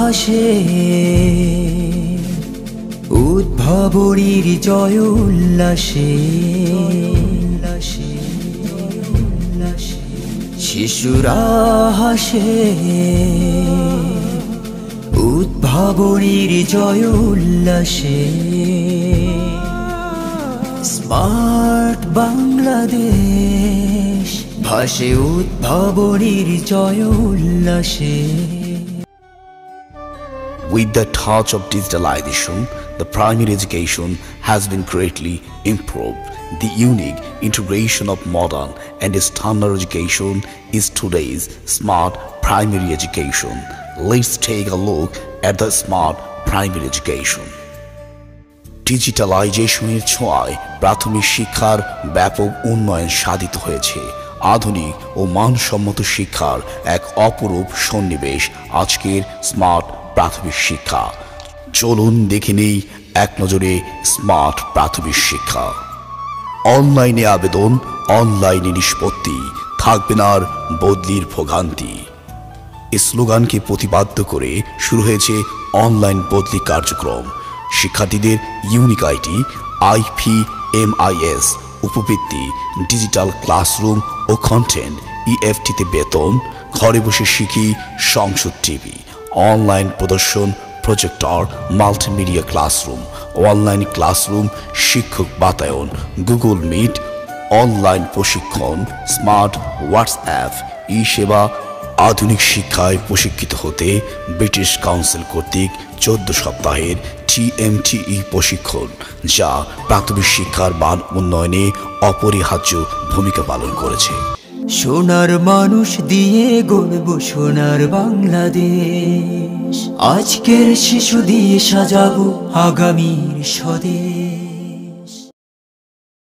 হাসে উদ্ভাবনীর জয় উল্লাসে শিশুরা হাসে উদ্ভাবনীর জয় উল্লাসে স্মার্ট বাংলাদেশ ভাসে উদ্ভাবনীর জয় উল্লাসে। With the touch of digitalization, the primary education has been greatly improved. The unique integration of modern and standard education is today's smart primary education. Let's take a look at the smart primary education. ডিজিটালাইজেশনের ছোঁয়ায় প্রাথমিক শিক্ষার ব্যাপক উন্নয়ন সাধিত হয়েছে। আধুনিক ও মানসম্মত শিক্ষার এক অপরূপ সন্নিবেশ আজকের স্মার্ট প্রাথমিক শিক্ষা। চলুন দেখে নেই এক নজরে স্মার্ট প্রাথমিক শিক্ষা। অনলাইনে আবেদন, অনলাইনে নিষ্পত্তি, থাকবে না আর বদলির ভোগান্তি। এই স্লোগানকে প্রতিপাদ্য করে শুরু হয়েছে অনলাইন বদলি কার্যক্রম। শিক্ষার্থীদের ইউনিক আইডি, IPMIS, উপবৃত্তি, ডিজিটাল ক্লাসরুম ও কন্টেন্ট, EFTতে বেতন, ঘরে বসে শিখি, সংসদ টিভি, অনলাইন প্রদর্শন, projector, multimedia classroom, online classroom, শিক্ষক বাতায়ন, গুগল মিট, অনলাইন প্রশিক্ষণ, স্মার্ট হোয়াটসঅ্যাপ, সেবা। আধুনিক শিক্ষায় প্রশিক্ষিত হতে ব্রিটিশ কাউন্সিল কর্তৃক 14 সপ্তাহের TMTE প্রশিক্ষণ, যা প্রাথমিক শিক্ষার মান উন্নয়নে অপরিহার্য ভূমিকা পালন করেছে। সোনার মানুষ দিয়ে গড়ব সোনার বাংলাদেশ, আজকের শিশু দিয়ে সাজাবো আগামীর স্বদেশ।